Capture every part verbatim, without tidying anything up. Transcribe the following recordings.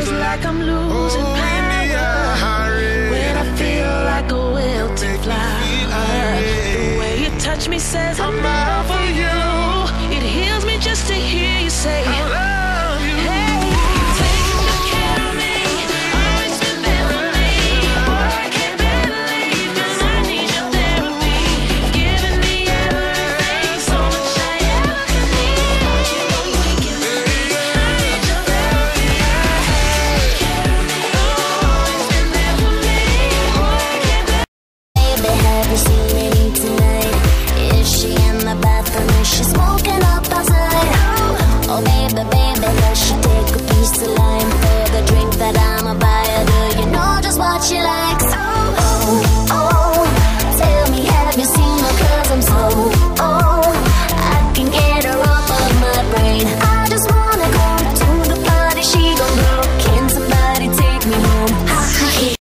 feels like I'm losing power. When I feel like a wilted flower. The way you touch me says I'm out for you. It heals me just to hear you say I love you. Hey, take good care of me. Always been there for me. Boy, I can't believe 'cause I need your therapy. Giving me everything, so much I ever could need. You know you ain't giving me. I need your therapy. Take care of me. Always been there for me. Boy, I can't believe. Baby, have you seen Annie tonight? Is she in the bathroom? Is she smoking up outside? Oh, baby, baby, does she take a piece of lime for the drink that I'ma buy her? Do you know just what she likes? Oh, oh, tell me, have you seen her? 'Cause I'm so, oh, I can get her off of my brain. I just wanna go to the party, she gon' go. Can somebody take me home? Ha, ha, yeah.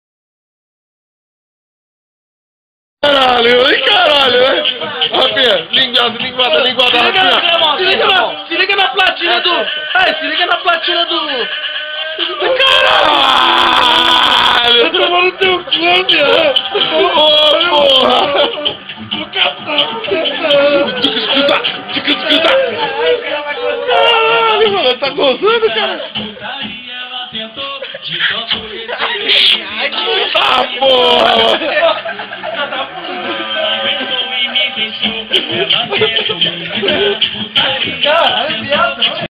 Caralho, ai caralho, né? Rapinha, linguada, linguada, linguada, rapinha. Se liga na, se liga na platina do... Ai, se liga na platina do... Caralho! Eu tô no teu cu, viado. Ô, porra! Vou catar, Escuta, escuta. Caralho, mano, tá gozando, cara? Ah, porra! Caralho, viado.